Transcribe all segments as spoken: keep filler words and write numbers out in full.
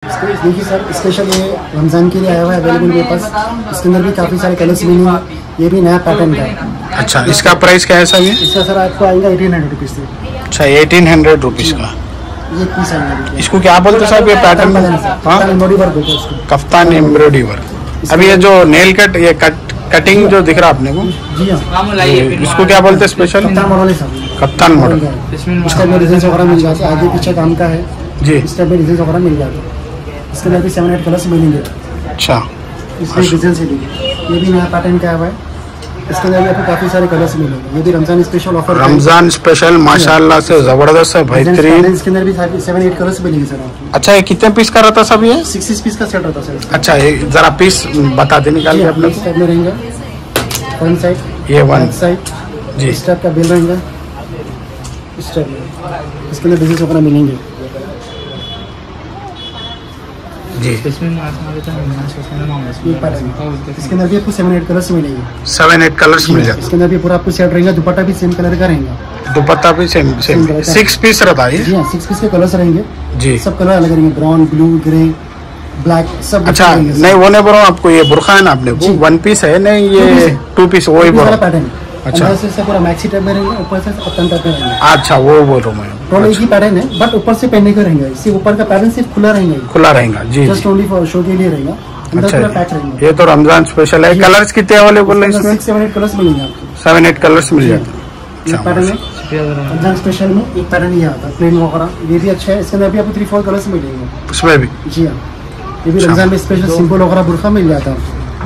देखिए sir, special ये रमज़ान के लिए आया हुआ है अवेलेबल मेरे पास। इसके अंदर भी काफ़ी सारे कलर्स मिलेंगे। ये भी नया पैटर्न का है। अच्छा, इसका प्राइस क्या है सर? ये इसका सर आपको आएगा एटीन हंड्रेड रुपीज़ से। अच्छा, एटीन हंड्रेड रुपीज़ का ये पीस आएगा। इसको क्या बोलते हैं साहब ये पैटर्न? हाँ, एम्ब्रॉयडरी वर्क होता है इसको, कफ्तान एम्ब्रॉयडरी वर्क। अभी ये जो नेल कट, ये कट कटिंग जो दिख रहा है आपने को, जी हाँ, इसको क्या बोलते हैं स्पेशल? कप्तान मॉडल है सर। कप्तान मॉडल। इसका में डिजाइन वगैरह मिल जाते हैं, आगे पीछे काम का है जी। इसका में डिजाइन वगैरह मिल जाते हैं। इसके अंदर भी सेवन एट कलर्स मिलेंगे। अच्छा, इसमें डिजाइन से देखिए, ये भी नया पैटर्न का है। इसके अंदर भी आपको काफी सारे कलर्स मिलेंगे। ये भी Ramzan special offer, Ramzan special माशाल्लाह से जबरदस्त है, बेहतरीन। इसके अंदर भी सेवन एट कलर्स मिलेंगे सर आपको। अच्छा, ये कितने पीस का रहता सब? ये सिक्स पीस का सेट रहता है सर। अच्छा, ये जरा पीस बता दे निकाल के अपने। इस टाइप में रहेंगे, फ्रंट साइड, ये वन साइड जी, इस टाइप का बिल रहेगा। इस टाइप में इसके अंदर डिजाइन वगैरह मिलेंगे जी। ये पैटर्न, इसके अंदर भी आपको सेवन एट कलर्स मिलेंगे। सेवन एट कलर्स मिल जाते। इसके अंदर भी पूरा आपको सेट रहेगा। दुपट्टा भी सेम कलर का रहेगा। दुपट्टा भी सेम सेम सिक्स पीस रहता है जी हाँ, सिक्स पीस के कलर्स रहेंगे जी। सब कलर अलग रहेंगे, ब्राउन, ब्लू, ग्रे, ब्लैक, सब। अच्छा, नहीं वो नहीं बोल रहा हूँ आपको, ये बुरखा है ना आपने को, वन पीस है नहीं, ये टू पीस वही बोल रहा हूँ। पैटर्न अच्छा, से पूरा मैक्सी टाइप में रहेंगे, ऊपर से कप्तान टाइप में रहेंगे। अच्छा, वो बोल रहा हूँ मैं। टोटल एक ही पैटर्न है, बट ऊपर से पहनने का रहेंगे। इससे ऊपर का पैटर्न सिर्फ खुला रहेगा, खुला रहेगा जी। जस्ट ओनली फॉर शो के लिए रहेगा। अच्छा, ये तो रमजान स्पेशल है। कलर्स कितने अवेलेबल है इसमें? सेवन एट कलर्स मिलेंगे आपको। सेवन एट कलर्स मिल जाते हैं। पैटर्न में रमजान स्पेशल में एक पैटर्न ये आता है प्लेन वगैरह, ये भी अच्छा है। इसके अंदर भी आपको थ्री फोर कलर्स मिलेंगे उसमें भी जी हाँ। ये भी रमजान में स्पेशल सिंपल वगैरह बुरखा मिल जाता है।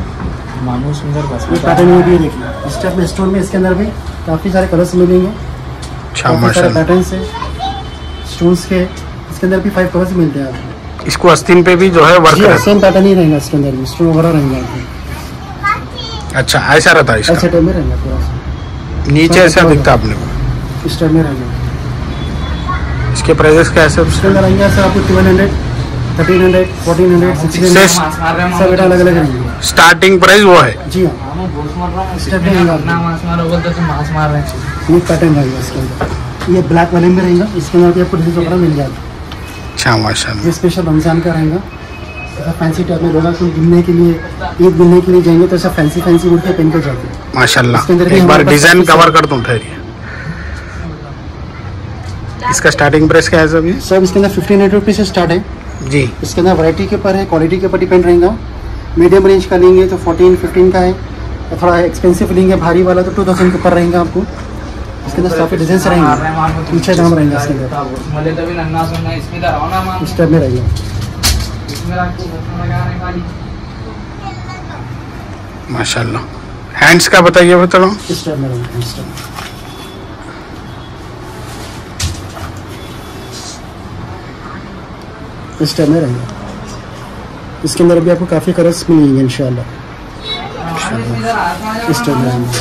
ये पैटर्न में भी देखिए, इस टाइप में स्टोन में इसके अंदर भी काफी सारे कलर्स मिलेंगे। काफी सारे पैटर्न से स्टोन्स के इसके अंदर भी फाइव कलर्स मिलते हैं आपको। इसको आस्तीन पे भी जो है वर्क है, सेम पैटर्न ही रहेगा। इसके अंदर भी स्टोन वगैरह रहेंगे आपको। अच्छा, ऐसा रहता है इसका? ऐसे टाइप में रहेगा पूरा, नीचे ऐसा दिखता है आपने को, इस टाइप में रहेगा। इसके प्राइसेस क्या है सर? इसके अंदर रहेंगे सर आपको twelve hundred, thirteen hundred, fourteen hundred, sixteen hundred, सब अलग अलग रहेंगे। स्टार्टिंग प्राइस वो है जी हाँ। इस टाइप में रहेगा, ये पैटर्न रहेगा इसके अंदर। ये ब्लैक वाले में रहेगा, इसके अंदर भी आपको डिजाइन वगैरह मिल जाएगा। अच्छा, माशाल्लाह। ये स्पेशल रमजान का रहेगा। ऐसा फैंसी टाइप में रोजा को घूमने के लिए, ईद घूमने के लिए जाएंगे तो ऐसा फैंसी फैंसी उड़ के पहन के जाते हैं माशाल्लाह। एक बार डिजाइन कवर कर दूं ठहरिए। इसका स्टार्टिंग प्राइस क्या है सर? सब इसके अंदर फिफ्टीन हंड्रेड रुपीज से स्टार्ट है जी। इसके अंदर वैरायटी के ऊपर है, क्वालिटी के ऊपर डिपेंड रहेगा। मीडियम रेंज का लेंगे तो फोर्टीन फिफ्टीन का है, थोड़ा एक्सपेंसिव लेंगे भारी वाला तो टू थाउजेंड के ऊपर रहेगा आपको। इसके अंदर काफी डिजाइन रहेंगे, पीछे दाम रहेंगे इसके अंदर, इस टाइप में रहेगा। माशाल्लाह। हैंड्स का बताइए बता रहा हूँ, इस टाइप में रहेगा। इस टाइप इस टाइप में रहेगा। इसके अंदर भी आपको काफी कलर्स मिलेंगे इंशाल्लाह। इस टाइप में रहेंगे।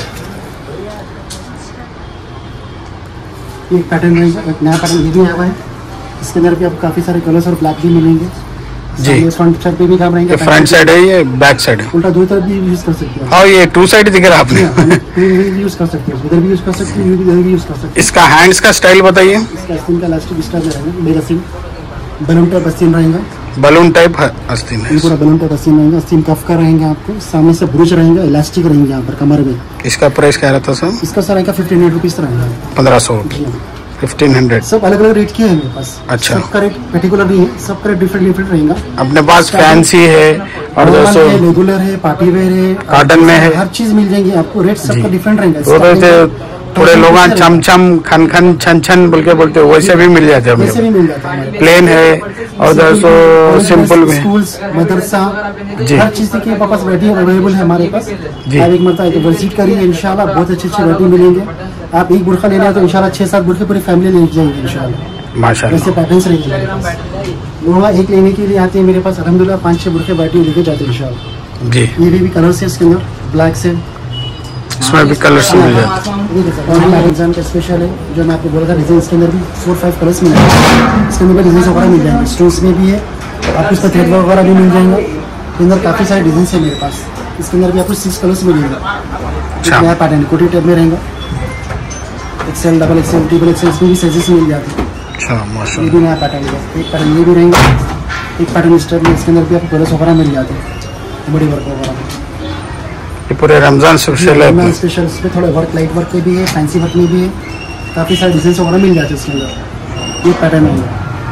एक पैटर्न रहेगा, एक नया पैटर्न ये भी आया हुआ है। इसके अंदर भी आपको काफी सारे कलर्स और ब्लैक भी मिलेंगे जी। फ्रंट साइड पे भी काम रहेंगे, फ्रंट साइड है, ये बैक साइड है, उल्टा दो तरफ भी यूज कर सकते हैं। हाँ, ये टू साइड दिख रहा है आपने। यूज कर सकते हैं, उधर भी यूज कर सकते हैं, इधर भी यूज कर सकते हैं। इसका हैंड्स का स्टाइल बताइए। इसका आस्तीन का इलास्टिक इस टाइप रहेगा, बेरसीन बलून टाइप आस्तीन रहेगा। बलून टाइप आस्तीन है, पूरा बलून टाइप आस्तीन रहेगा। आस्तीन कफ का रहेगा आपको, सामने से ब्रूच रहेगा, इलास्टिक रहेंगे यहाँ पर कमर में। इसका प्राइस क्या रहता सर? इसका सर रहेगा फिफ्टीन हंड्रेड रुपीज रहेगा, पंद्रह सौ फिफ्टीन हंड्रेड। सब अलग अलग रेट के हैं मेरे पास। अच्छा, सबका रेट पर्टिकुलर नहीं है, सबका रेट डिफरेंट डिफरेंट रहेगा। अपने पास फैंसी है और दोस्तों रेगुलर है, पार्टी वेयर है, कॉटन में है, हर चीज मिल जाएगी आपको। रेट सबका डिफरेंट रहेगा। थोड़े लोग छम छम खन खन छन छन बोल के बोलते हैं, वैसे भी मिल जाते हैं। वैसे भी मिल जाता है, प्लेन है और दोस्तों सिंपल में। स्कूल्स, मदरसा, हर चीज की पास वैरायटी अवेलेबल है हमारे पास। आप एक मरतबा विजिट करिए, इंशाल्लाह बहुत अच्छी अच्छी वैरायटी मिलेंगे। आप एक बुरखा लेना है तो इंशाल्लाह छह सात बुरखे पूरी फैमिली लेके जाएंगे इंशाल्लाह। माशाल्लाह, ऐसे पैटर्न्स रहेंगे मेरे पास। लोग एक लेने के लिए आते हैं मेरे पास, अल्हम्दुलिल्लाह पाँच छह बुरखे वैरायटी लेके जाते हैं इंशाल्लाह जी। ये भी कलर्स है इसके अंदर, ब्लैक से, इसमें भी कलर्स मिल जाते हैं। रमजान का स्पेशल है जो मैं आपको बोला था, डिजाइन इसके अंदर भी फोर फाइव कलर्स मिल जाएंगे। इसके अंदर भी डिजाइन वगैरह मिल जाएंगे, स्टोन्स में भी है, आपको इसका थ्रेड वगैरह भी मिल जाएंगे। इसके अंदर काफ़ी सारे डिजाइन है मेरे पास। इसके अंदर भी आपको सिक्स कलर्स मिलेंगे। नया पैटर्न कोटी टाइप में रहेगा, XL, double XL, triple XL, इसमें भी साइजेस मिल जाते हैं। अच्छा, माशाल्लाह। ये भी नया पैटर्न है, एक पैटर्न ये भी रहेंगे। एक पैटर्न स्टाइल में, इसके अंदर भी आपको कलर्स वगैरह मिल जाते हैं, बड़ी वर्क वगैरह। ये पूरे रमजान स्पेशल है, रमजान स्पेशल। इसमें थोड़ा वर्क लाइट वर्क के भी है, फैंसी वर्क में भी है, काफ़ी सारे डिजाइन वगैरह मिल जाते हैं इसके अंदर। ये पैटर्न है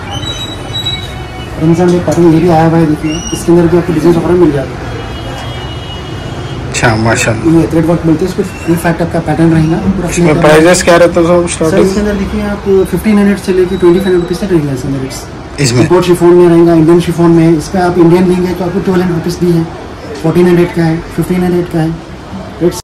रमजान में पैटर्न, ये भी आया हुआ है, देखिए इसके अंदर भी आपको डिजाइन वगैरह मिल जाते हैं। अच्छा माशाल्लाह। ये थ्रेड वर्क मिलते हैं, इसको फ्री फैक्टर का पैटर्न रहेगा पूरा। इसमें प्राइसेस क्या रहता है सब सर स्टार्टिंग? इसके अंदर देखिए आप फिफ्टीन हंड्रेड से लेकर ट्वेंटी फाइव रुपीज़ तक रहेगा इसके अंदर। इसमें इम्पोर्ट शिफॉन में रहेगा, इंडियन शिफॉन में। इस पर आप इंडियन लेंगे तो आपको ट्वेल्व हंड्रेड रुपीज़ भी है, फोर्टीन हंड्रेड का है, फिफ्टीन हंड्रेड का है। रेट्स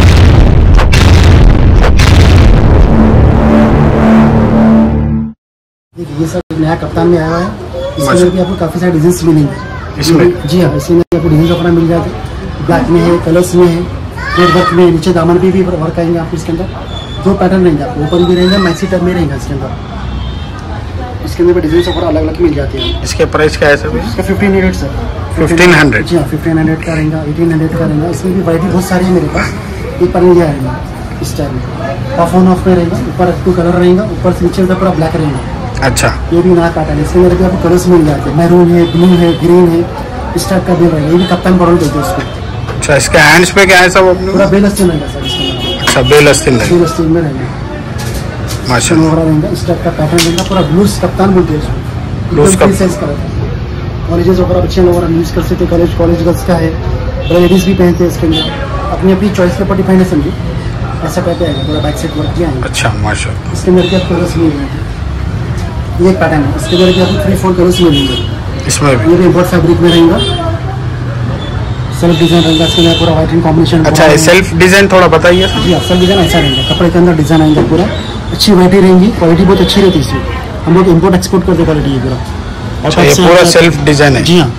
देखिए ये सब नया कप्तान में आया हुआ है, इसके अंदर भी आपको काफ़ी सारे डिजाइन मिलेंगे इसमें? जी हाँ, इसके अंदर आपको डिजाइन वगैरह मिल जाते हैं, ब्लैक में है, कलर्स में है, रेड वर्क में, नीचे दामन पे भी वर्क आएंगे आपको। इसके अंदर दो पैटर्न रहेंगे आपको, ओपन भी रहेगा, मैक्सी टब में रहेगा इसके अंदर। इसके अंदर भी डिजाइन वगैरह अलग अलग मिल जाते हैं। इसके प्राइस क्या है सर? इसका fifteen hundred sir, fifteen hundred जी हाँ, फिफ्टीन हंड्रेड का रहेगा, एटीन हंड्रेड का रहेगा। इसमें भी वैरायटी बहुत सारी है मेरे पास। एक पैटर्न ये रहेगा इस टाइप में, ऑफ ऑन ऑफ में रहेगा, ऊपर टू कलर रहेगा, ऊपर से नीचे का पूरा ब्लैक रहेगा। अच्छा, ये भी नया पैटर्न है, इसके अंदर भी आपको कलर्स मिल जाते हैं, मैरून है, ब्लू है, ग्रीन है, इस टाइप का बिल रहेगा। ये भी कप्तान मॉडल देते हैं उसको। अच्छा, इसके हैंड्स पे क्या है सब अपने? पूरा बेल अस्तीन रहेगा सर इसके अंदर। अच्छा, बेल अस्तीन रहेगा, बेल अस्तीन में रहेगा, माशाल्लाह। वगैरह रहेगा, इस टाइप का पैटर्न रहेगा, पूरा ब्लूज कप्तान बोलते हैं इसको। ब्लूज कप्तान साइज का रहता है, कॉलेजेस वगैरह बच्चे वगैरह यूज़ कर सकते हैं, कॉलेज कॉलेज गर्ल्स का है, लेडीज़ भी पहनते हैं इसके अंदर, अपनी अपनी चॉइस के ऊपर डिपेंड है समझिए। ऐसा कहते हैं पूरा बैक साइड वर्क किया है। अच्छा माशाल्लाह। इसके अंदर भी आपको कलर्स मिलेंगे, ये एक पैटर्न है, इसके अंदर भी आपको थ्री फोर कलर्स मिलेंगे। इसमें भी ये भी इम्पोर्ट फैब्रिक में रहेगा, सेल्फ डिजाइन रहेगा, इसके अंदर पूरा व्हाइट इन कॉम्बिनेशन। अच्छा, सेल्फ डिजाइन थोड़ा बताइए। जी हाँ, सेल्फ डिजाइन ऐसा रहेगा, कपड़े के अंदर डिजाइन आएंगे पूरा, अच्छी क्वालिटी रहेंगी, क्वालिटी बहुत अच्छी रहती है इसमें। हम लोग इम्पोर्ट एक्सपोर्ट करते क्वालिटी है पूरा। अच्छा, ये पूरा सेल्फ डिजाइन है? जी हाँ,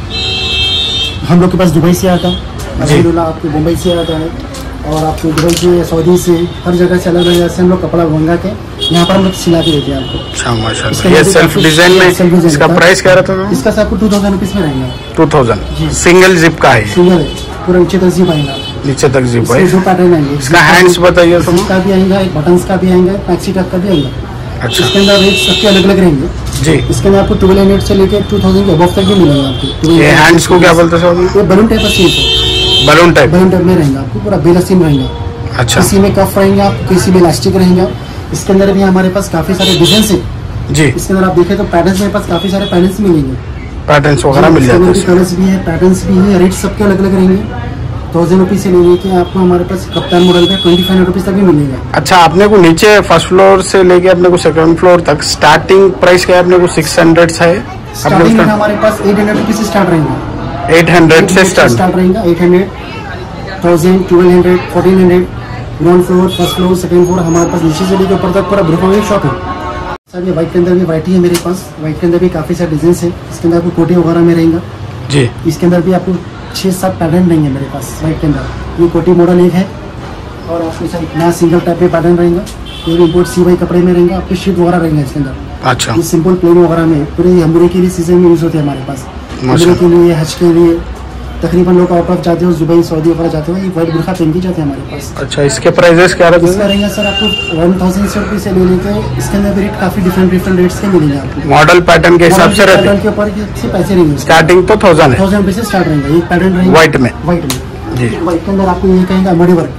हम लोग के पास दुबई से आता है, अल्हम्दुलिल्लाह आपको मुंबई से आता है, और आपको दुबई से, सऊदी से, हर जगह से अलग अलग से हम लोग कपड़ा मंगा के यहाँ पर हम लोग सिला के देते हैं आपको। अच्छा माशाल्लाह। ये सेल्फ डिजाइन में इसका प्राइस क्या रहता है? इसका आपको टू थाउजेंड रुपीज़ में रहेगा। टू थाउजेंड सिंगल जिप का है? सिंगल है, पूरा नीचे तक जिप आएगा, नीचे तक जिप है। दो पैटर्न आएंगे। इसका हैंड्स बताइए। का भी आएगा, एक बटन्स का भी आएगा, मैक्सी टक का भी आएगा। अच्छा, इसके अंदर रेट सबके अलग अलग रहेंगे जी। इसके अंदर आपको ट्वेल्व हंड्रेड से लेकर टू थाउजेंड के अबव तक भी मिलेंगे आपको। ये हैंड्स को क्या बोलते हैं? ये बलून टाइप का सीट है, बलून टाइप बलून टाइप में रहेगा, आपको पूरा बेलसीन रहेगा। अच्छा, किसी में कफ रहेंगे, आप किसी में इलास्टिक रहेगा। इसके अंदर भी हमारे पास काफी सारे डिजाइन है जी। इसके अंदर आप देखें तो पैटर्न्स मेरे पास काफी सारे पैटर्न्स मिलेंगे, पैटर्न्स वगैरह मिल जाते हैं। कलर्स भी है, पैटर्न्स भी है, रेट सबके अलग अलग रहेंगे। थाउजेंड रुपीज से ले लेके आपको हमारे पास कप्तान मॉडल का ट्वेंटी फाइव रुपीज तक भी मिलेगा। अच्छा, आपने को नीचे फर्स्ट फ्लोर से लेके अपने को सेकंड फ्लोर तक स्टार्टिंग प्राइस क्या है? अपने को सिक्स हंड्रेड है, स्टार्टिंग में हमारे पास एट हंड्रेड रुपीज से स्टार्ट रहेगा। एट हंड्रेड से स्टार्ट स्टार्ट रहेगा, eight hundred, thousand, twelve hundred, fourteen hundred, ground floor, first floor, second floor, हमारे पास नीचे से लेकर ऊपर तक पूरा बुरखा में शॉप है। सर ये व्हाइट के अंदर भी वैरायटी है मेरे पास, व्हाइट के अंदर भी काफी सारे डिजाइन है। इसके अंदर आपको कोटी वगैरह में रहेगा जी। इसके अंदर भी आपको छः सात पैटर्न रहेंगे मेरे पास व्हाइट के अंदर। ये कोटी मॉडल एक है, और आपके साथ नया सिंगल टाइप में पैटर्न रहेगा। ये भी इम्पोर्ट सी वाई कपड़े में रहेंगे, आपके शीट वगैरह रहेंगे इसके अंदर। अच्छा, ये सिंपल प्लेन वगैरह में पूरे हमरे के लिए सीजन में यूज होते हैं हमारे पास, हमरे के लिए, हज के लिए, तकरीबन लोग आउट ऑफ जाते हो, दुबई सऊदी वगैरह जाते हो, ये व्हाइट बुरखा पहन के जाते हैं हमारे पास। अच्छा, इसके प्राइसेस क्या रहते इसका रहेगा सर आपको वन थाउजेंड से रुपये से ले लेके, इसके अंदर भी रेट काफी डिफरेंट डिफरेंट रेट्स के मिलेंगे आपको। मॉडल पैटर्न के हिसाब से रहते हैं, के ऊपर पैसे रहेंगे। स्टार्टिंग तो थाउजेंड है, थाउजेंड रुपये से स्टार्ट रहेगा। एक पैटर्न रहेगा व्हाइट में, व्हाइट में जी। व्हाइट के अंदर आपको ये कहेंगे मडी वर्क,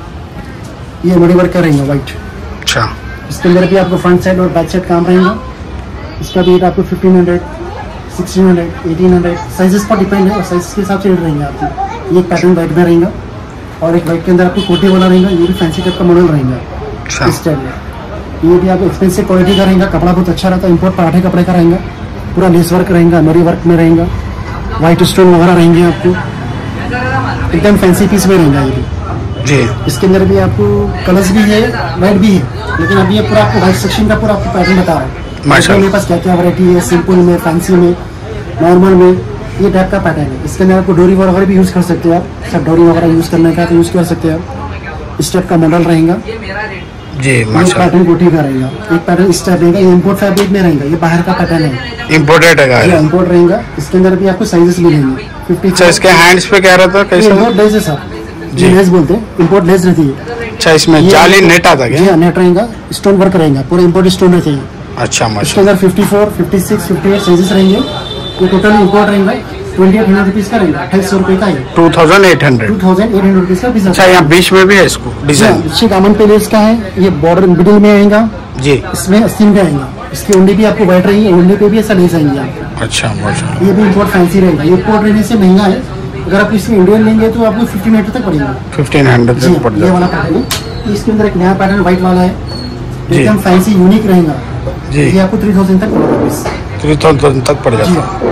ये मडी वर्क का रहेगा व्हाइट। अच्छा, इसके अंदर भी आपको फ्रंट साइड और बैक साइड काम रहेगा। इसका भी रेट आपको fifteen hundred, sixteen hundred, eighteen hundred, sizes पर डिपेंड है, और साइज के हिसाब से रेट रहेंगे आपको। ये एक पैटर्न व्हाइट में रहेगा, और एक व्हाइट के अंदर आपको कोटी वाला रहेगा, ये भी फैंसी टाइप का मॉडल रहेगा। अच्छा, इस टाइप में ये भी आपको एक्सपेंसिव क्वालिटी का रहेगा, कपड़ा बहुत अच्छा रहता है, इम्पोर्ट पराठे कपड़े का रहेगा, पूरा लेस वर्क रहेगा, मरी वर्क में रहेगा, व्हाइट स्टोन वगैरह रहेंगे आपको, एकदम फैंसी पीस में रहेगा ये भी जी। इसके अंदर भी आपको कलर्स भी है, वाइट भी है, लेकिन अभी ये पूरा आपको वाइट सेक्शन का पूरा आपको पैटर्न बता रहा है मेरे पास क्या क्या वैरायटी है, सिंपल में, फैंसी में, नॉर्मल में, ये टाइप का पैटर्न है। इसके अंदर आपको डोरी वगैरह भी यूज़ कर सकते हो आप, सब डोरी वगैरह यूज़ करने का तो यूज़ कर सकते हो आप। इस टाइप का मॉडल रहेगा जी, ये माशाल्लाह। पैटर्न कोटी का रहेगा, एक पैटर्न इस टाइप रहेगा, ये इम्पोर्ट फैब्रिक में रहेगा, ये बाहर का पैटर्न है, इम्पोर्टेड है, ये इम्पोर्ट रहेगा। इसके अंदर भी आपको साइजेस मिलेंगे फिफ्टी। अच्छा, इसके हैंड्स पे क्या रहता है? कैसे? इम्पोर्ट लेस है सर, जी लेस बोलते हैं, इम्पोर्ट लेस रहती है। अच्छा, इसमें जाली नेट आता है? जी हाँ, नेट रहेगा, स्टोन वर्क रहेगा, पूरा इम्पोर्ट स्टोन रहते हैं। अच्छा, इसके माशाल्लाह। अंदर fifty four, fifty six, fifty eight sizes रहेंगे। ये टोटल इम्पोर्ट रहेगा ट्वेंटी एट हंड्रेड रुपीज का रहेगा, अट्ठाईस सौ रुपए का है। Two thousand eight hundred two thousand eight hundred rupees का पीस। अच्छा, यहाँ बीच में भी है इसको डिजाइन? अच्छी दामन पे लेस का है, ये बॉर्डर मिडिल में आएगा जी। इसमें अस्तीन का आएगा, इसकी उंडी भी आपको व्हाइट रहेगी, उंडी पे भी ऐसा लेस आएंगे आपको। अच्छा, ये भी इम्पोर्ट फैंसी रहेगा, ये इम्पोर्ट रहने से महंगा है। अगर आप इसमें इंडियन लेंगे तो आपको फिफ्टीन हंड्रेड तक पड़ेगा। फिफ्टीन हंड्रेड तक पड़ ये वाला पैटर्न है। इसके अंदर एक नया पैटर्न व्हाइट वाला है, एकदम फैंसी यूनिक रहेगा जी। ये आपको थ्री थाउजेंड तक पड़ेगा। थ्री थाउजेंड तक पड़ जाता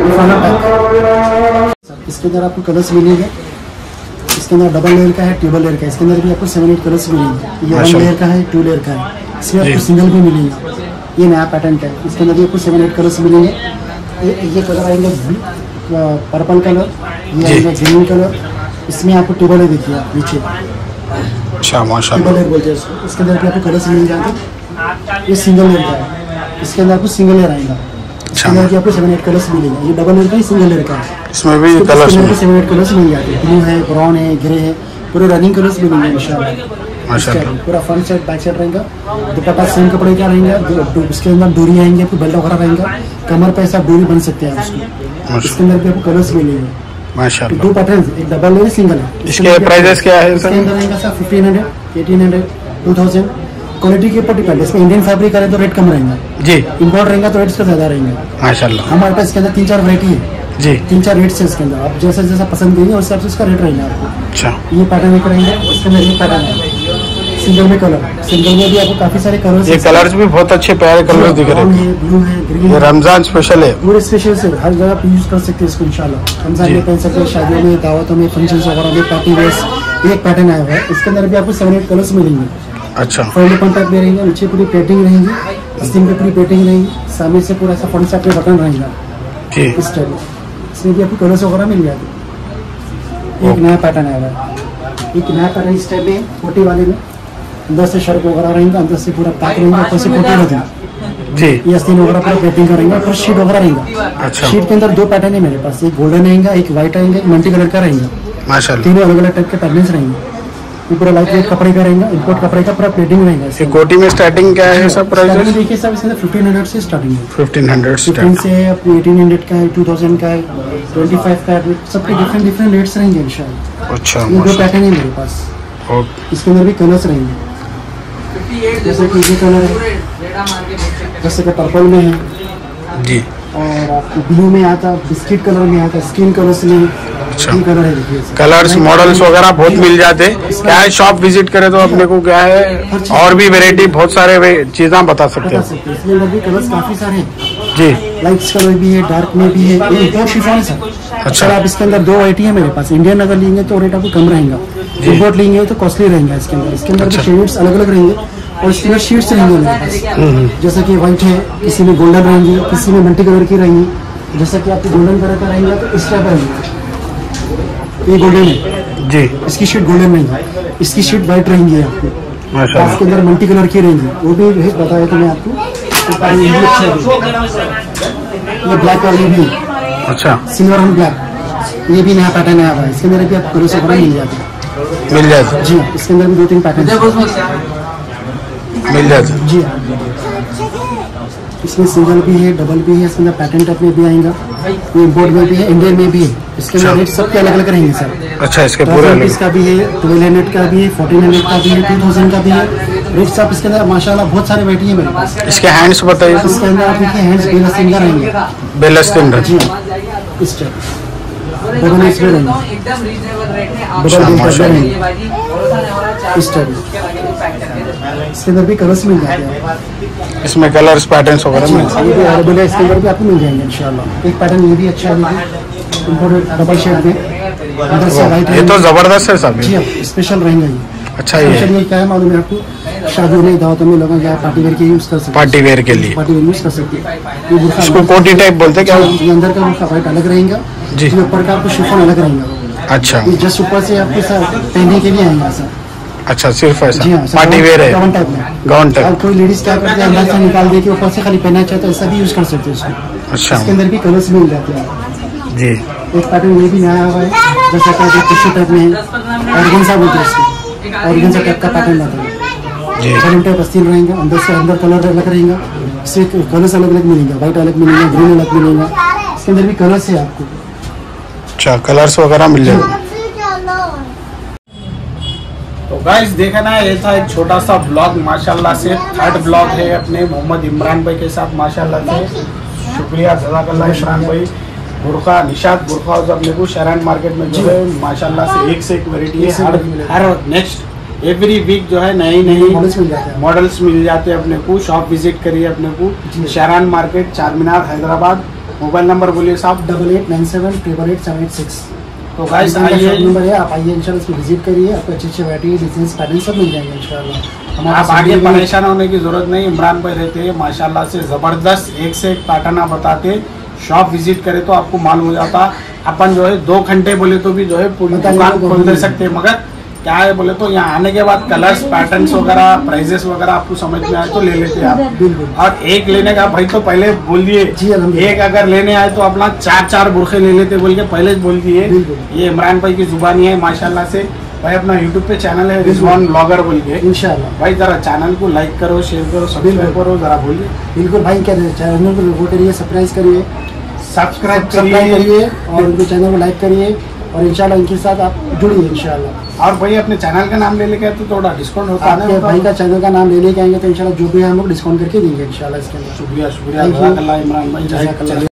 है। इसके अंदर आपको कलर्स मिलेंगे, इसके अंदर डबल लेयर का है, ट्रिपल लेयर का है, इसके अंदर भी आपको सेवन एट कलर्स मिलेंगे। ये वन लेयर का है, टू लेयर का है, इसमें आपको सिंगल भी मिलेगा। ये नया पैटर्न का है, इसके अंदर भी आपको सेवन एट कलर्स मिलेंगे। ये ये कलर आएंगे पर्पल कलर, ये आएगा ग्रीन कलर, इसमें आपको टेबल है देखिए आप नीचे। अच्छा, माशाल्लाह। टेबल लेयर बोलते हैं इसको। इसके अंदर भी आपको कलर्स मिल जाएंगे। ये सिंगल लेयर का है, इसके अंदर आपको सिंगल लेयर आएगा। इसके अंदर भी आपको सेवन एट कलर्स मिलेगा। ये डबल लेयर का है, सिंगल लेयर का है, इसमें भी कलर्स सेवन एट कलर्स मिल जाते हैं। ब्लू है, ब्राउन है, ग्रे है, पूरे रनिंग कलर्स मिलेंगे इंशाल्लाह। माशाल्लाह। पूरा फ्रंट साइड बैक साइड रहेगा, दुपट्टा सेम कपड़े का रहेगा, इसके अंदर डोरी आएंगे, आपको बेल्ट वगैरह रहेगा, कमर पे ऐसा डोरी बन सकते हैं उसको। इसके अंदर भी आपको कलर्स मिलेंगे माशाल्लाह। दो पैटर्न, एक डबल है, सिंगल है। इसके प्राइसेस क्या है? इसके अंदर रहेगा sir fifteen hundred, eighteen hundred, two thousand. Quality के ऊपर डिपेंड है। इसमें इंडियन फैब्रिक है तो रेट कम रहेगा जी, इम्पोर्ट रहेगा तो रेट्स का ज्यादा रहेंगे माशाल्लाह। हमारे पास इसके अंदर तीन चार वैरायटी है जी, तीन चार रेट्स है इसके अंदर। आप जैसा जैसा पसंद करेंगे उस हिसाब से उसका रेट रहेगा आपको। अच्छा, ये पैटर्न एक रहेंगे, इसके अंदर ये पैटर्न है सिंगल में कलर, सिंगल में भी आपको काफी सारे कलर्स। ये कलर्स भी बहुत अच्छे प्यारे कलर दिख रहे हैं। ब्लू है, ग्रीन ये है, रमजान स्पेशल है, पूरे स्पेशल से हर जगह पे यूज कर सकते हैं इसको इंशाल्लाह। रमजान में पहन सकते हैं, शादियों में, दावतों में, फंक्शन वगैरह में, पार्टी वेयर्स। एक पैटर्न आया हुआ है, इसके अंदर भी आपको सेवन एट कलर्स मिलेंगे। अच्छा, फ्रंट कॉन्टैक्ट में रहेंगे, नीचे पूरी पेटिंग रहेंगी, आस्तीन पे पूरी पेटिंग रहेगी, सामने से पूरा ऐसा फ्रंट साइड पे बटन रहेगा जी। इस टाइप में। इसमें भी आपको कलर्स वगैरह मिल जाते। एक नया पैटर्न आया हुआ है, एक नया पैटर्न इस टाइप में कोटी वाले में, अंदर से शर्ट वगैरह रहेंगे, अंदर से पूरा पैक रहेगा, ऊपर से कोटी रहेगी जी। ये आस्तीन वगैरह पूरा पेटिंग का रहेगा, पूरा शीट वगैरह रहेगा। अच्छा, शीट के अंदर दो पैटर्न है मेरे पास, एक गोल्डन रहेगा, एक व्हाइट रहेगा, एक मल्टी कलर का रहेगा। माशाल्लाह। तीनों अलग अलग टाइप के पैटर्न्स रहेंगे। ये पूरा लाइट वेट कपड़े का रहेगा, इम्पोर्ट कपड़े का पूरा प्लेटिंग रहेगा। ये कोटी में स्टार्टिंग क्या है सब प्राइसेस? देखिए सब इसके अंदर फिफ्टीन हंड्रेड से स्टार्टिंग है। फिफ्टीन हंड्रेड फिफ्टीन से आपको एटीन हंड्रेड का है, टू थाउजेंड का है, ट्वेंटी फाइव का है, सबके डिफरेंट डिफरेंट रेट्स रहेंगे इंशाल्लाह। अच्छा, ये दो पैटर्न है मेरे पास, इसके अंदर भी कलर्स रहेंगे। जैसे कि ये कलर है, जैसे कि पर्पल में है जी, और आपको ब्लू में आता, बिस्किट कलर में आता, स्किन कलर्स में। अच्छा, ये कलर है देखिए, कलर्स मॉडल्स वगैरह बहुत मिल जाते हैं। क्या है, शॉप विजिट करें तो अपने को क्या है और भी वेरायटी बहुत सारे चीजें बता सकते बता हैं सकते हैं। इसमें अंदर भी कलर्स काफी सारे हैं जी। लाइट्स कलर भी है, डार्क में भी है, ये इम्पोर्ट शिफॉन है सर। अच्छा, सर आप इसके अंदर दो वैरायटी है मेरे पास, इंडियन अगर लेंगे तो रेट आपको कम रहेगा, इम्पोर्ट लेंगे तो कॉस्टली रहेगा। इसके अंदर इसके अंदर भी शेड्स अलग अलग रहेंगे और इसके अंदर शीट्स रहेंगे मेरे पास। जैसे कि व्हाइट है, किसी में गोल्डन रहेंगी, किसी में मल्टी कलर की रहेंगी। जैसा कि आपको गोल्डन कलर का रहेगा तो इस टाइप रहेगा, ये गोल्डन है जी, इसकी शीट गोल्डन नहीं है, इसकी शीट व्हाइट रहेंगी आपको। माशाल्लाह। इसके अंदर मल्टी कलर की रहेंगी, वो भी रेट बताया तो मैं आपको। ये भी अच्छा है, ये ब्लैक वाली भी है, अच्छा, सिल्वर एंड ब्लैक, ये भी नया पैटर्न आया हुआ है। इसके अंदर भी आपको कलर्स वगैरह मिल जाते हैं मिल जाते जी। इसके अंदर भी दो तीन पैटर्न मिल जाते जी। इसमें सिंगल भी है, डबल भी है, इसके अंदर पैटर्न टाइप में भी आएगा, ये इम्पोर्ट में भी है, इंडियन में भी है। इसके अंदर रेट सबके अलग अलग रहेंगे सर। अच्छा, इसके पूरे रुपीज का भी है, ट्वेल्व हंड्रेड का भी है, फोर्टीन हंड्रेड का भी है, टू थाउजेंड का भी है। रेट सब इसके अंदर माशाल्लाह बहुत सारे वैरायटी है मेरे पास। इसके हैंड्स बताइए। इसके अंदर आप देखिए हैंड्स बेलस्टिंग का रहेंगे, बेलस्टिन जी इस टाइप डबल एच में रहेंगे, डबल बेल्ट रहेंगे इस टाइप। इसके अंदर भी कलर्स मिल जाते हैं, इसमें कलर्स पैटर्न्स वगैरह मिल ये भी अवेलेबल है। इसके अंदर भी आपको मिल जाएंगे इंशाल्लाह। एक पैटर्न ये भी अच्छा है, इम्पोर्टेड डबल शेड में, अंदर से वाइट ये तो जबरदस्त है सब। जी हाँ, स्पेशल रहेंगे ये। अच्छा, ये ये क्या है मालूम है आपको, शादियों में, दावतों में लोग क्या पार्टी वेयर के यूज कर सकते हैं, पार्टी वेयर के लिए पार्टी वेयर यूज कर सकते हैं। ये बुर्का इसको कोटी टाइप बोलते हैं क्या? ये अंदर का बुर्का व्हाइट अलग रहेगा जी, ये ऊपर का आपको शिफॉन अलग रहेगा। अच्छा, ये जस्ट ऊपर से आपके साथ पहनने के लिए आएगा सर। अच्छा, सिर्फ ऐसा जी हाँ, पार्टी वेयर है, गाउन टाइप में। Gown type. अब कोई लेडीज क्या करते हैं, अंदर से निकाल दे के ऊपर से खाली पहनना चाहते हैं, ऐसा भी यूज कर सकते हैं इसको। अच्छा इसके अंदर भी कलर्स मिल जाते हैं जी। एक पैटर्न ये भी नया हुआ है, जैसा कि टिश्यू टाइप में है, ऑर्गेन्जा बोलते हैं इसको, ऑर्गेन्जा टाइप का पैटर्न आता है जी। सेवन टाइप अस्तीन रहेंगे, अंदर से अंदर कलर अलग रहेगा, इससे कलर्स अलग अलग मिलेंगे, व्हाइट अलग मिलेंगे, ग्रीन अलग मिलेंगे। इसके इसके अंदर भी कलर्स है आपको। अच्छा, कलर्स वगैरह मिल जाएंगे। तो गाइस देखा ना, ये था एक छोटा सा ब्लॉग माशाल्लाह से, थर्ड ब्लॉग है अपने मोहम्मद इमरान भाई के साथ माशाल्लाह से। शुक्रिया जज़ाकल्लाह इमरान भाई। बुरखा निशात बुरखा हाउस अपने को शहरान मार्केट में जो है माशाल्लाह से एक से एक वैरायटी है। हर हर नेक्स्ट एवरी वीक जो है नई नई मॉडल्स मिल जाते हैं मॉडल्स मिल जाते हैं अपने को। शॉप विजिट करिए अपने को, शहरान मार्केट, चार मीनार, हैदराबाद। मोबाइल नंबर बोलिए साहब। Double eight nine seven triple eight seven eight six. तो गाइस आइए, नंबर है, आप आइए इंशाल्लाह इसको विजिट करिए, आपको अच्छी अच्छी वैरायटी डिजाइन पैटर्न सब मिल जाएंगे इंशाल्लाह। आप आगे परेशान होने की जरूरत नहीं, इमरान भाई रहते हैं माशाल्लाह से जबरदस्त, एक से एक पैटर्न आप बताते। शॉप विजिट करे तो आपको मालूम हो जाता। अपन जो है दो घंटे बोले तो भी जो है पूरी दुकान खोल दे सकते हैं, मगर क्या है बोले तो यहाँ आने के बाद कलर्स पैटर्न्स वगैरह प्राइजेस वगैरह आपको समझ में आए तो ले लेते हैं आप। और एक लेने का भाई तो पहले बोल दिए, एक अगर लेने आए तो अपना चार चार बुरखे ले लेते बोल के पहले बोल दिए। ये इमरान भाई की जुबानी है माशाल्लाह से। भाई अपना यूट्यूब पे चैनल है रिजवान ब्लॉगर बोल के, इंशाल्लाह भाई जरा चैनल को लाइक करो, शेयर करो, सब्सक्राइब करो, जरा बोलिए। बिल्कुल भाई, क्या चैनल को वो करिए, सब्सक्राइब करिए, सब्सक्राइब करिए और उनके चैनल को लाइक करिए और इंशाल्लाह इनके साथ आप जुड़िए इंशाल्लाह। और भाई अपने चैनल का नाम ले लेके आए तो थोड़ा डिस्काउंट होता है ना। भाई का चैनल का नाम ले लेके आएंगे तो इंशाल्लाह जो भी हम लोग डिस्काउंट करके देंगे इंशाल्लाह इसके अंदर। शुक्रिया शुक्रिया इमरान भाई।